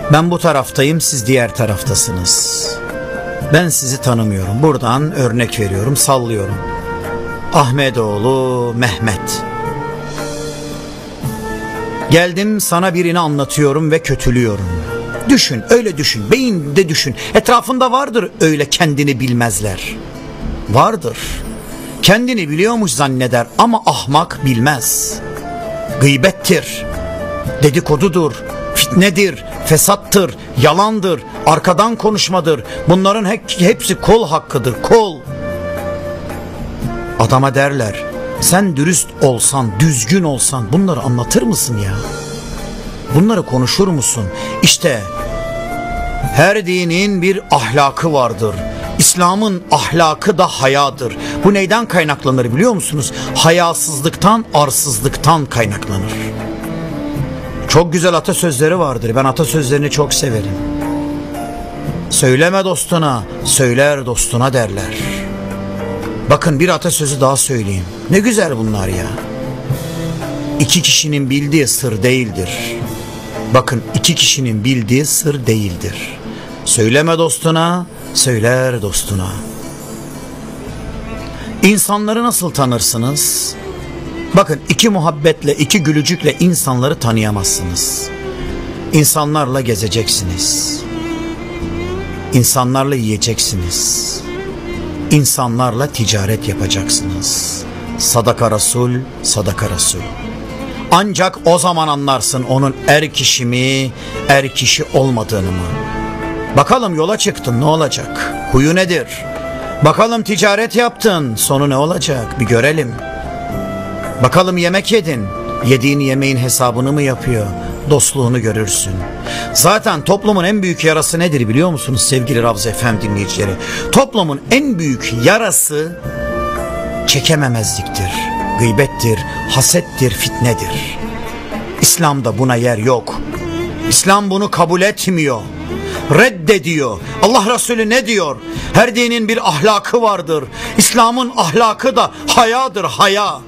Ben bu taraftayım, siz diğer taraftasınız. Ben sizi tanımıyorum. Buradan örnek veriyorum, sallıyorum. Ahmetoğlu Mehmet. Geldim sana birini anlatıyorum ve kötülüyorum. Düşün, öyle düşün, beyinde düşün. Etrafında vardır öyle kendini bilmezler. Vardır. Kendini biliyormuş zanneder ama ahmak bilmez. Gıybettir, dedikodudur, fitnedir, fesattır, yalandır, arkadan konuşmadır. Bunların hepsi kol hakkıdır, kol. Adama derler, sen dürüst olsan, düzgün olsan bunları anlatır mısın ya? Bunları konuşur musun? İşte her dinin bir ahlakı vardır. İslam'ın ahlakı da hayadır. Bu neyden kaynaklanır biliyor musunuz? Hayasızlıktan, arsızlıktan kaynaklanır. Çok güzel atasözleri vardır. Ben atasözlerini çok severim. Söyleme dostuna, söyler dostuna derler. Bakın bir atasözü daha söyleyeyim. Ne güzel bunlar ya. İki kişinin bildiği sır değildir. Bakın, iki kişinin bildiği sır değildir. Söyleme dostuna, söyler dostuna. İnsanları nasıl tanırsınız? Bakın, iki muhabbetle, iki gülücükle insanları tanıyamazsınız. İnsanlarla gezeceksiniz. İnsanlarla yiyeceksiniz. İnsanlarla ticaret yapacaksınız. Sadaka Resul, sadaka Resul. Ancak o zaman anlarsın onun er kişi mi, er kişi olmadığını mı? Bakalım yola çıktın, ne olacak? Huyu nedir? Bakalım ticaret yaptın, sonu ne olacak? Bir görelim. Bakalım yemek yedin, yediğin yemeğin hesabını mı yapıyor? Dostluğunu görürsün. Zaten toplumun en büyük yarası nedir biliyor musunuz sevgili Ravza FM dinleyicileri? Toplumun en büyük yarası çekememezliktir, gıybettir, hasettir, fitnedir. İslam'da buna yer yok. İslam bunu kabul etmiyor, reddediyor. Allah Resulü ne diyor? Her dinin bir ahlakı vardır. İslam'ın ahlakı da hayadır, haya.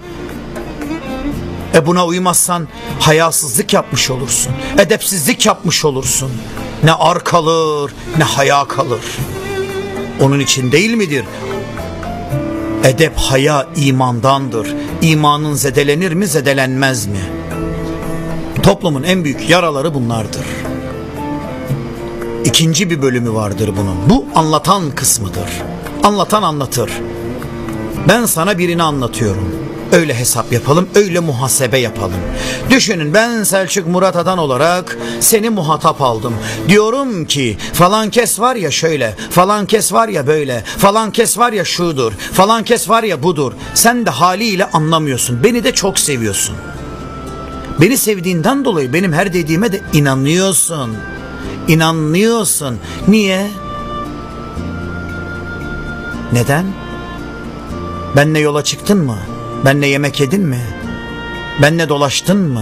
Buna uymazsan hayasızlık yapmış olursun, edepsizlik yapmış olursun. Ne ar kalır, ne haya kalır. Onun için değil midir? Edep, haya imandandır. İmanın zedelenir mi, zedelenmez mi? Toplumun en büyük yaraları bunlardır. İkinci bir bölümü vardır bunun. Bu anlatan kısmıdır. Anlatan anlatır. Ben sana birini anlatıyorum. Öyle hesap yapalım, öyle muhasebe yapalım. Düşünün, ben Selçuk Murat Adan olarak seni muhatap aldım. Diyorum ki falan kes var ya şöyle, falan kes var ya böyle, falan kes var ya şudur, falan kes var ya budur. Sen de haliyle anlamıyorsun. Beni de çok seviyorsun. Beni sevdiğinden dolayı benim her dediğime de inanıyorsun. İnanıyorsun. Niye? Neden? Benle yola çıktın mı? Benle yemek yedin mi? Benle dolaştın mı?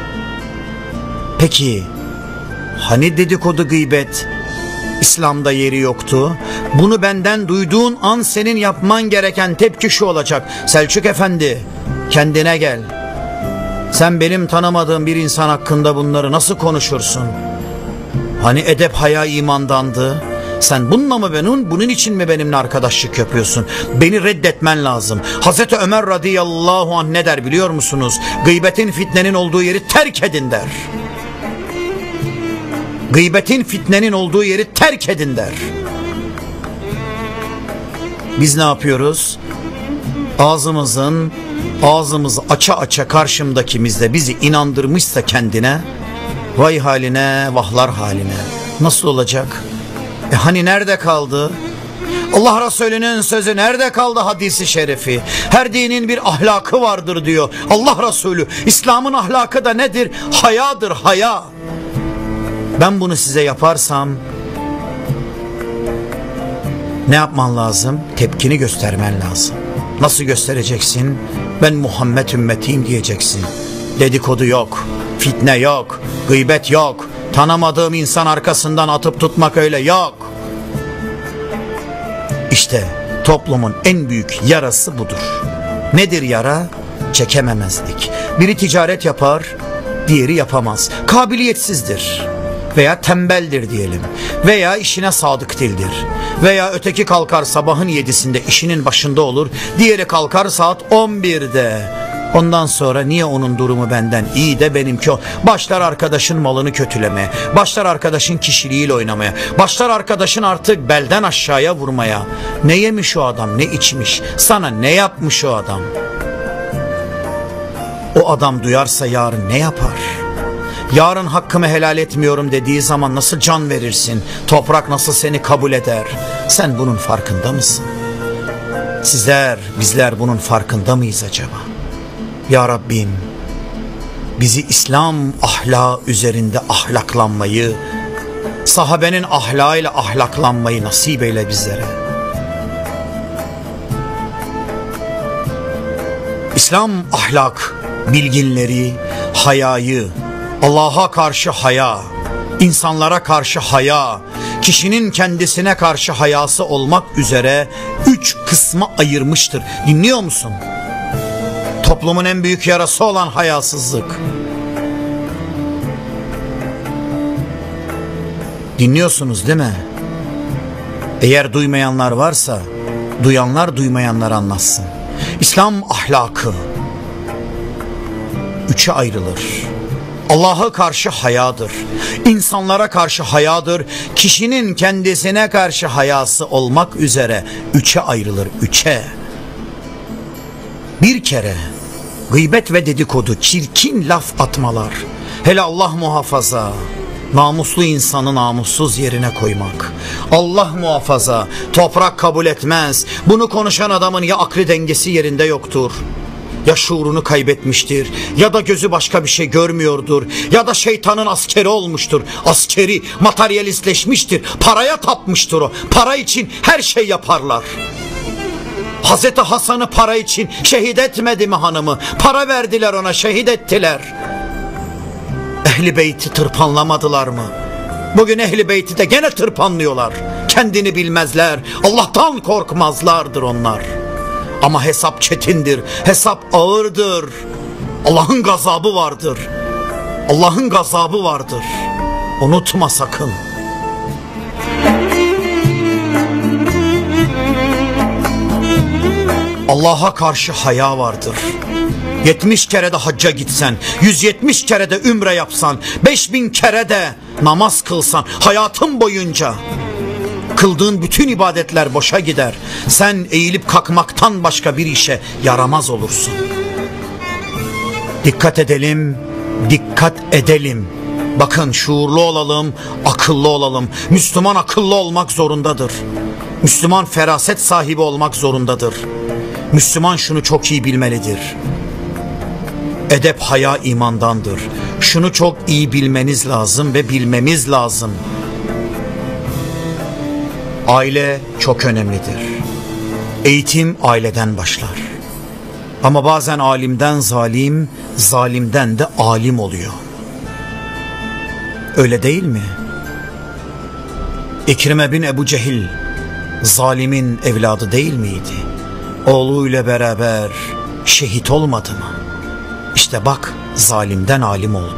Peki hani dedikodu, gıybet İslam'da yeri yoktu? Bunu benden duyduğun an senin yapman gereken tepki şu olacak: Selçuk Efendi, kendine gel. Sen benim tanımadığım bir insan hakkında bunları nasıl konuşursun? Hani edep, haya imandandı? Sen bununla mı bunun için mi benimle arkadaşlık yapıyorsun? Beni reddetmen lazım. Hazreti Ömer radıyallahu anh ne der biliyor musunuz? Gıybetin, fitnenin olduğu yeri terk edin der. Gıybetin, fitnenin olduğu yeri terk edin der. Biz ne yapıyoruz? Ağzımızı aça aça karşımdakimizde bizi inandırmışsa kendine, vay haline, vahlar haline. Nasıl olacak? Hani nerede kaldı? Allah Resulü'nün sözü nerede kaldı, hadisi şerifi? Her dinin bir ahlakı vardır diyor Allah Resulü. İslam'ın ahlakı da nedir? Hayadır, haya. Ben bunu size yaparsam ne yapman lazım? Tepkini göstermen lazım. Nasıl göstereceksin? Ben Muhammed ümmetiyim diyeceksin. Dedikodu yok, fitne yok, gıybet yok. Tanımadığım insan arkasından atıp tutmak öyle yok. İşte toplumun en büyük yarası budur. Nedir yara? Çekememezlik. Biri ticaret yapar, diğeri yapamaz. Kabiliyetsizdir. veya tembeldir diyelim veya işine sadık değildir veya öteki kalkar sabahın 7'sinde işinin başında olur, diğeri kalkar saat 11'de. Ondan sonra niye onun durumu benden iyi de benimki o? Başlar arkadaşın malını kötülemeye, başlar arkadaşın kişiliğiyle oynamaya, başlar arkadaşın artık belden aşağıya vurmaya. Ne yemiş o adam, ne içmiş, sana ne yapmış o adam? O adam duyarsa yarın ne yapar? Yarın hakkımı helal etmiyorum dediği zaman nasıl can verirsin? Toprak nasıl seni kabul eder? Sen bunun farkında mısın? Bizler bunun farkında mıyız acaba? Ya Rabbim, bizi İslam ahlakı üzerinde ahlaklanmayı, sahabenin ahlakıyla ahlaklanmayı nasip eyle bizlere. İslam ahlak bilginleri hayayı, Allah'a karşı haya, insanlara karşı haya, kişinin kendisine karşı hayası olmak üzere 3 kısma ayırmıştır. Dinliyor musun? Toplumun en büyük yarası olan hayasızlık. Dinliyorsunuz değil mi? Eğer duymayanlar varsa, duyanlar duymayanlar anlatsın. İslam ahlakı 3'e ayrılır. Allah'a karşı hayadır, insanlara karşı hayadır, kişinin kendisine karşı hayası olmak üzere 3'e ayrılır, 3'e. Bir kere gıybet ve dedikodu, çirkin laf atmalar, hele Allah muhafaza, namuslu insanı namussuz yerine koymak. Allah muhafaza, toprak kabul etmez. Bunu konuşan adamın ya aklı dengesi yerinde yoktur, ya şuurunu kaybetmiştir, ya da gözü başka bir şey görmüyordur, ya da şeytanın askeri olmuştur. Askeri, materyalistleşmiştir, paraya tapmıştır o. Para için her şey yaparlar. Hazreti Hasan'ı para için şehit etmedi mi hanımı? Para verdiler ona, şehit ettiler. Ehli beyti tırpanlamadılar mı? Bugün ehli beyti de gene tırpanlıyorlar. Kendini bilmezler, Allah'tan korkmazlardır onlar. Ama hesap çetindir, hesap ağırdır. Allah'ın gazabı vardır. Allah'ın gazabı vardır. Unutma sakın. Allah'a karşı haya vardır. 70 kere de hacca gitsen, 170 kere de ümre yapsan, 5000 kere de namaz kılsan, hayatın boyunca kıldığın bütün ibadetler boşa gider. Sen eğilip kalkmaktan başka bir işe yaramaz olursun. Dikkat edelim, dikkat edelim. Bakın, şuurlu olalım, akıllı olalım. Müslüman akıllı olmak zorundadır. Müslüman feraset sahibi olmak zorundadır. Müslüman şunu çok iyi bilmelidir: edep, haya imandandır. Şunu çok iyi bilmeniz lazım ve bilmemiz lazım: aile çok önemlidir. Eğitim aileden başlar. Ama bazen alimden zalim, zalimden de alim oluyor. Öyle değil mi? İkrime bin Ebu Cehil zalimin evladı değil miydi? Oğluyla beraber şehit olmadı mı? İşte bak, zalimden alim oldu.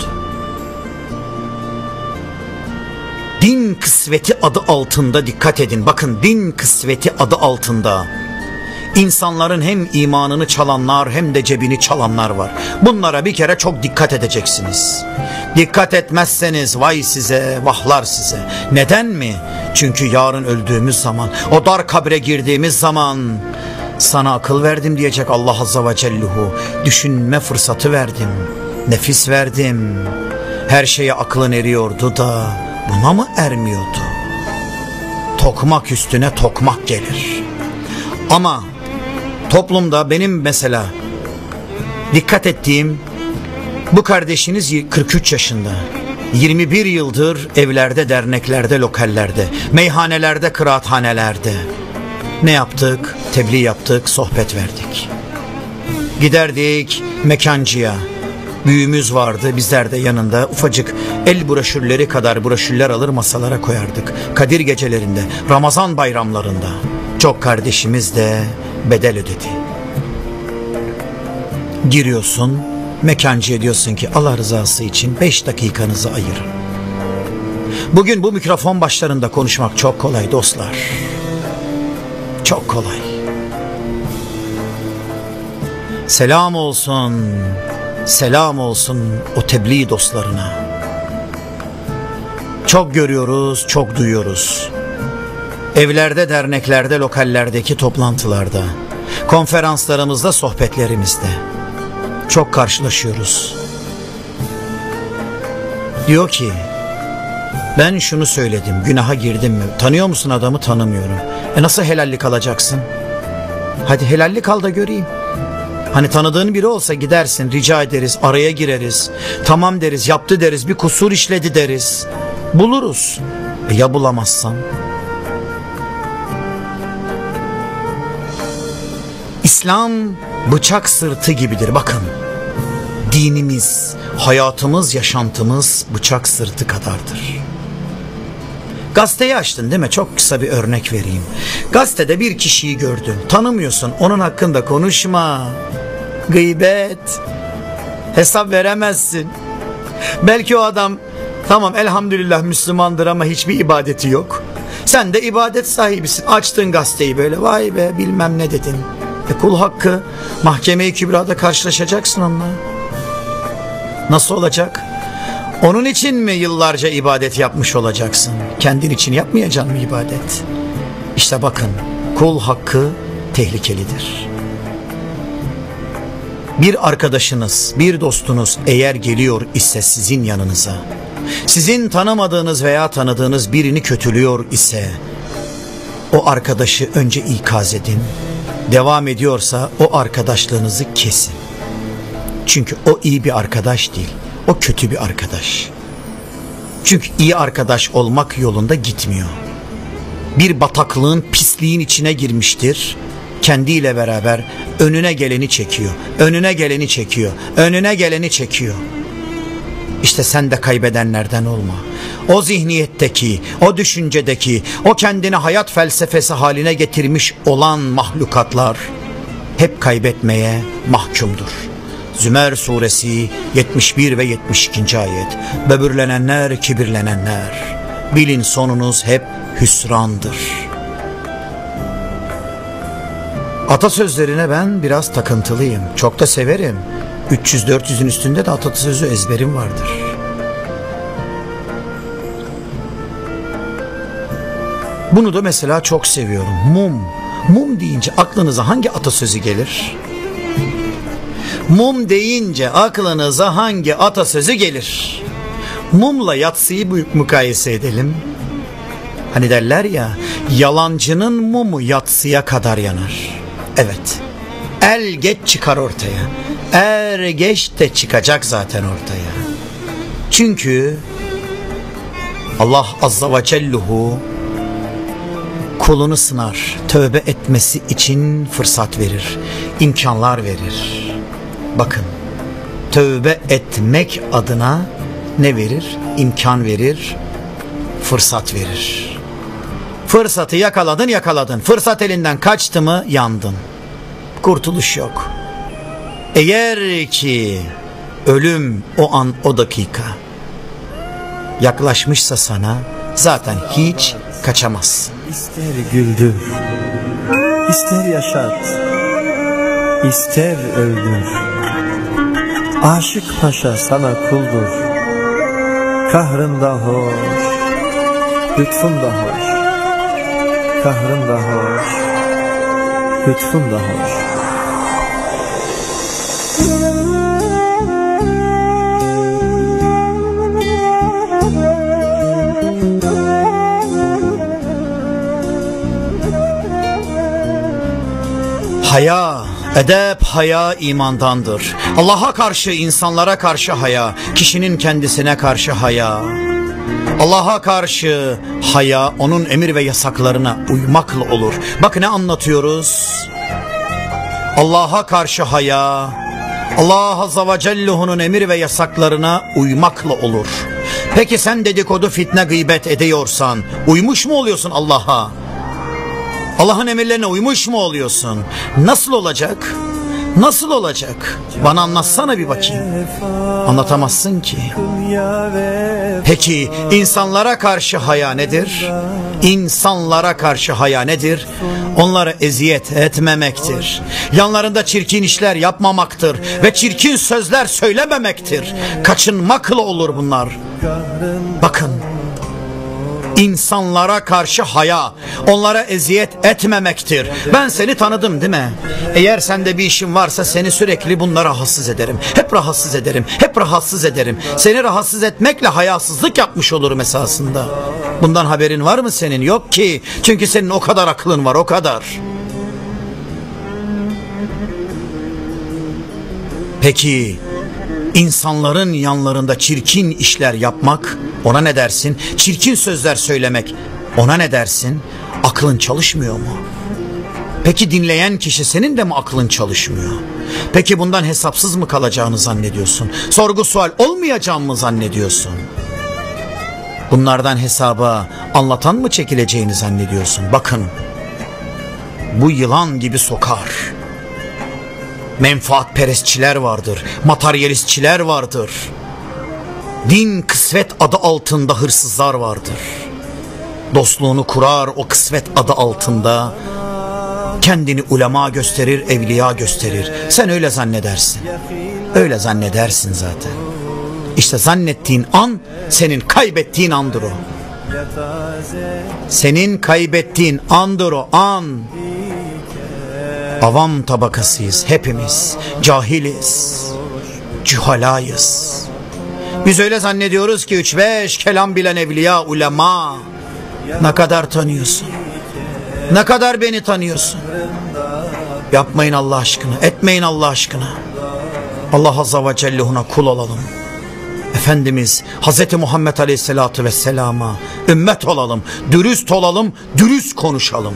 Din kısveti adı altında dikkat edin. Bakın, din kısveti adı altında insanların hem imanını çalanlar hem de cebini çalanlar var. Bunlara bir kere çok dikkat edeceksiniz. Dikkat etmezseniz vay size, vahlar size. Neden mi? Çünkü yarın öldüğümüz zaman, o dar kabre girdiğimiz zaman, sana akıl verdim diyecek Allah Azze ve Cellehu. Düşünme fırsatı verdim, nefis verdim. Her şeye aklın eriyordu da buna mı ermiyordu? Tokmak üstüne tokmak gelir. Ama toplumda benim mesela dikkat ettiğim, bu kardeşiniz 43 yaşında. 21 yıldır evlerde, derneklerde, lokallerde, meyhanelerde, kıraathanelerde. Ne yaptık? Tebliğ yaptık, sohbet verdik. Giderdik mekancıya. Büyüğümüz vardı, bizler de yanında ufacık el broşürleri kadar broşürler alır masalara koyardık. Kadir gecelerinde, Ramazan bayramlarında. Çok kardeşimiz de bedel ödedi. Giriyorsun mekancıya, diyorsun ki Allah rızası için 5 dakikanızı ayırın. Bugün bu mikrofon başlarında konuşmak çok kolay dostlar. Çok kolay. Selam olsun, selam olsun o tebliğ dostlarına. Çok görüyoruz, çok duyuyoruz. Evlerde, derneklerde, lokallerdeki toplantılarda, konferanslarımızda, sohbetlerimizde çok karşılaşıyoruz. Diyor ki, ben şunu söyledim, günaha girdim mi? Tanıyor musun adamı? Tanımıyorum. Nasıl helallik alacaksın? Hadi helallik al da göreyim. Hani tanıdığın biri olsa gidersin, rica ederiz, araya gireriz. Tamam deriz, yaptı deriz, bir kusur işledi deriz. Buluruz. Ya bulamazsan? İslam bıçak sırtı gibidir. Bakın, dinimiz, hayatımız, yaşantımız bıçak sırtı kadardır. Gazeteyi açtın değil mi? Çok kısa bir örnek vereyim. Gazetede bir kişiyi gördün, tanımıyorsun, onun hakkında konuşma. Gıybet. Hesap veremezsin. Belki o adam tamam elhamdülillah Müslümandır ama hiçbir ibadeti yok. Sen de ibadet sahibisin. Açtın gazeteyi böyle, vay be bilmem ne dedin. Kul hakkı, mahkeme-i kübrada karşılaşacaksın onunla. Nasıl olacak? Onun için mi yıllarca ibadet yapmış olacaksın? Kendin için yapmayacaksın mı ibadet? İşte bakın, kul hakkı tehlikelidir. Bir arkadaşınız, bir dostunuz eğer geliyor ise sizin yanınıza, sizin tanımadığınız veya tanıdığınız birini kötülüyor ise, o arkadaşı önce ikaz edin. Devam ediyorsa o arkadaşlığınızı kesin. Çünkü o iyi bir arkadaş değil, o kötü bir arkadaş. Çünkü iyi arkadaş olmak yolunda gitmiyor. Bir bataklığın, pisliğin içine girmiştir. Kendiyle beraber önüne geleni çekiyor, önüne geleni çekiyor, önüne geleni çekiyor. İşte sen de kaybedenlerden olma. O zihniyetteki, o düşüncedeki, o kendini hayat felsefesi haline getirmiş olan mahlukatlar hep kaybetmeye mahkumdur. Zümer suresi 71 ve 72. ayet. Böbürlenenler, kibirlenenler, bilin sonunuz hep hüsrandır. Atasözlerine ben biraz takıntılıyım. Çok da severim. 300-400'ün üstünde de atasözü ezberim vardır. Bunu da mesela çok seviyorum. Mum. Mum deyince aklınıza hangi atasözü gelir? Mum deyince aklınıza hangi atasözü gelir? Mumla yatsıyı mukayese edelim. Hani derler ya, yalancının mumu yatsıya kadar yanar. Evet, el geç çıkar ortaya. Er geç de çıkacak zaten ortaya. Çünkü Allah Azza ve Celluhu kulunu sınar, tövbe etmesi için fırsat verir, imkanlar verir. Bakın, tövbe etmek adına ne verir? İmkan verir, fırsat verir. Fırsatı yakaladın. Fırsat elinden kaçtı mı yandın. Kurtuluş yok. Eğer ki ölüm o an, o dakika yaklaşmışsa sana, zaten hiç kaçamazsın. İster güldür, ister yaşat, ister öldür. Aşık paşa sana kuldur. Kahrında hoş, lütfunda hoş. Kahrında hoş, lütfunda hoş. Haya, edep, haya imandandır. Allah'a karşı, insanlara karşı haya, kişinin kendisine karşı haya. Allah'a karşı haya, onun emir ve yasaklarına uymakla olur. Bak ne anlatıyoruz? Allah'a karşı haya, Allah Azza ve Celle'nin emir ve yasaklarına uymakla olur. Peki sen dedikodu, fitne, gıybet ediyorsan uymuş mu oluyorsun Allah'a? Allah'ın emirlerine uymuş mu oluyorsun? Nasıl olacak? Nasıl olacak? Bana anlatsana bir bakayım. Anlatamazsın ki. Peki insanlara karşı haya nedir? İnsanlara karşı haya nedir? Onlara eziyet etmemektir. Yanlarında çirkin işler yapmamaktır ve çirkin sözler söylememektir. Kaçınmakla olur bunlar. Bakın. İnsanlara karşı haya, onlara eziyet etmemektir. Ben seni tanıdım değil mi? Eğer sende bir işin varsa seni sürekli bunlara rahatsız ederim. Hep rahatsız ederim, hep rahatsız ederim. Seni rahatsız etmekle hayasızlık yapmış olurum esasında. Bundan haberin var mı senin? Yok ki. Çünkü senin o kadar aklın var, o kadar. Peki İnsanların yanlarında çirkin işler yapmak, ona ne dersin? Çirkin sözler söylemek, ona ne dersin? Aklın çalışmıyor mu? Peki dinleyen kişi senin de mi aklın çalışmıyor? Peki bundan hesapsız mı kalacağını zannediyorsun? Sorgu sual olmayacağını mı zannediyorsun? Bunlardan hesaba anlatan mı çekileceğini zannediyorsun? Bakın, bu yılan gibi sokar. Menfaatperestçiler vardır, materyalistçiler vardır. Din kısmet adı altında hırsızlar vardır. Dostluğunu kurar o kısmet adı altında. Kendini ulema gösterir, evliya gösterir. Sen öyle zannedersin. Öyle zannedersin zaten. İşte zannettiğin an senin kaybettiğin andır o. Senin kaybettiğin andır o an. Avam tabakasıyız hepimiz, cahiliz, cühalayız. Biz öyle zannediyoruz ki 3-5 kelam bilen evliya, ulema. Ne kadar tanıyorsun? Ne kadar beni tanıyorsun? Yapmayın Allah aşkına, etmeyin Allah aşkına. Allah Azze ve Celle'huna kul olalım. Efendimiz Hz. Muhammed Aleyhisselatü Vesselam'a ümmet olalım, dürüst olalım, dürüst konuşalım.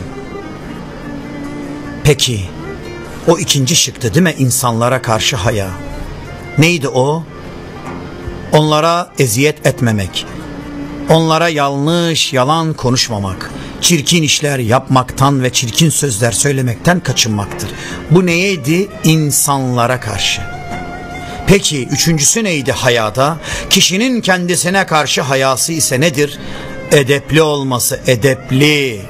Peki o ikinci şıktı değil mi? İnsanlara karşı haya. Neydi o? Onlara eziyet etmemek. Onlara yanlış, yalan konuşmamak. Çirkin işler yapmaktan ve çirkin sözler söylemekten kaçınmaktır. Bu neydi? İnsanlara karşı. Peki üçüncüsü neydi hayada? Kişinin kendisine karşı hayası ise nedir? Edepli olması, edepli.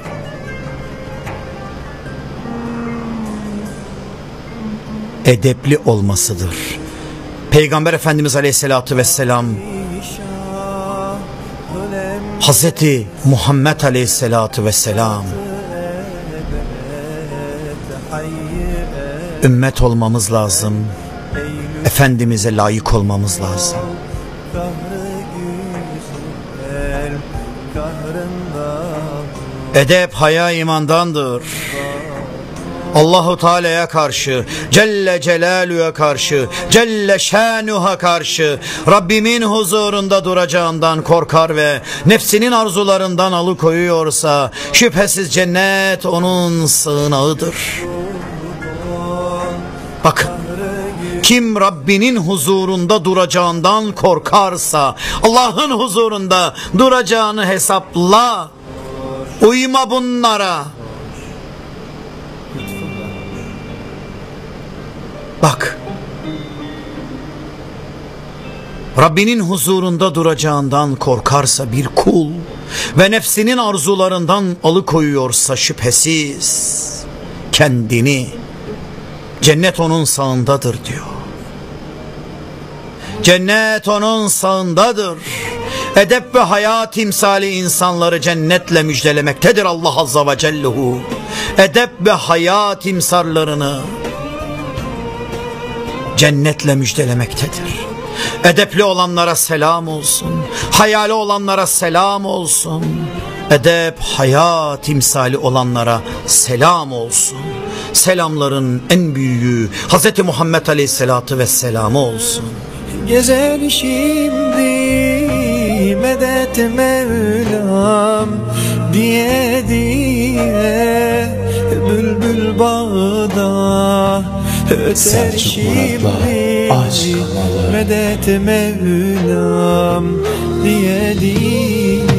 Edepli olmasıdır. Peygamber Efendimiz Aleyhisselatü Vesselam Hazreti Muhammed Aleyhisselatü Vesselam ümmet olmamız lazım. Efendimiz'e layık olmamız lazım. Edep, haya imandandır. Allahu Teala'ya karşı, Celle Celaluhu'ya karşı, Celle Şanuhu'ya karşı Rabbimin huzurunda duracağından korkar ve nefsinin arzularından alıkoyuyorsa şüphesiz cennet onun sığınağıdır. Bakın, kim Rabbinin huzurunda duracağından korkarsa Allah'ın huzurunda duracağını hesapla. Uyma bunlara. Bak, Rabbinin huzurunda duracağından korkarsa bir kul ve nefsinin arzularından alıkoyuyorsa şüphesiz kendini, cennet onun sağındadır diyor. Cennet onun sağındadır. Edep ve haya timsali insanları cennetle müjdelemektedir Allah Azze ve Cellehu. Edep ve haya timsallarını cennetle müjdelemektedir. Edepli olanlara selam olsun. Hayali olanlara selam olsun. Edep, haya timsali olanlara selam olsun. Selamların en büyüğü Hz. Muhammed Aleyhisselatü Vesselam'ı olsun. Gezer şimdi medet Mevlam diye diye bülbül bağda öter şimdi medet Mevlam diye diye